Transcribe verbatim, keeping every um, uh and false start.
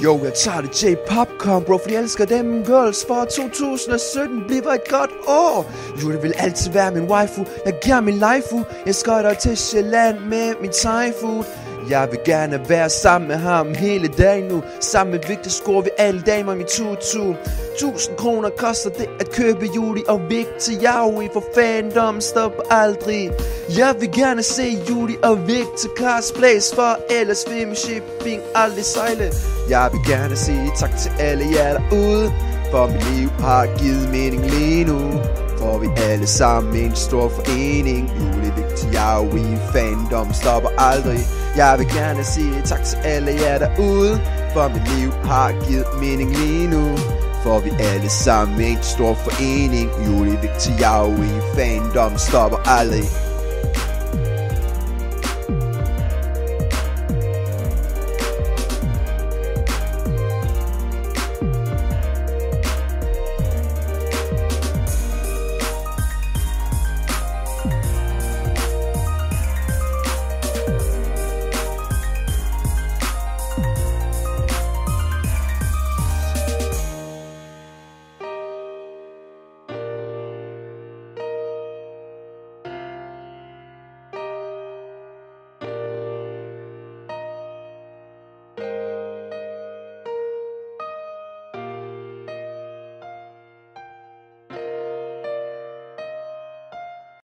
Jo, jeg tager det til Popcorn, bro, fordi jeg elsker dem girls. For to tusind og sytten bliver et godt år. Julie vil altid være min waifu. Jeg giver min life. Jeg skøjter til Sjælland med min thai food. Jeg vil gerne være sammen med ham hele dagen nu. Sammen med Victor scorer vi alle damer i min tutu. Tusind kroner koster det at købe Julie og Victor. Jeg for fandom stopper aldrig. Jeg vil gerne se Julie og Victor cosplays, for ellers vil min shipping aldrig sejle. Jeg vil gerne sige tak til alle jer derude, for mit liv har givet mening lige nu. For vi alle sammen en stor forening. Julie, Victor, jeg fandom stopper aldrig. Jeg vil gerne sige tak til alle jer derude, for mit liv har givet mening lige nu. For vi alle sammen en stor forening. Julie, Victor, jeg fandom stopper aldrig.